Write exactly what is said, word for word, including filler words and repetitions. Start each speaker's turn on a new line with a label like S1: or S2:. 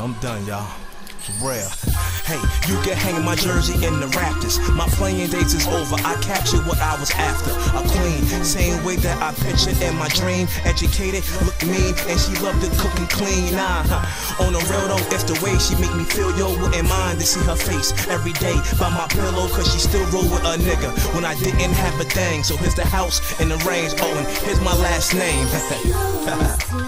S1: I'm done, y'all. Real. Hey, you can hang my jersey in the Raptors. My playing days is over. I captured what I was after. A queen, same way that I pictured in my dream. Educated, look mean, and she loved to cook and clean. Nah, huh. On the real though, it's the way she make me feel. Yo, wouldn't mind to see her face every day by my pillow, cause she still roll with a nigga when I didn't have a thing. So here's the house in the range. Oh, and here's my last name.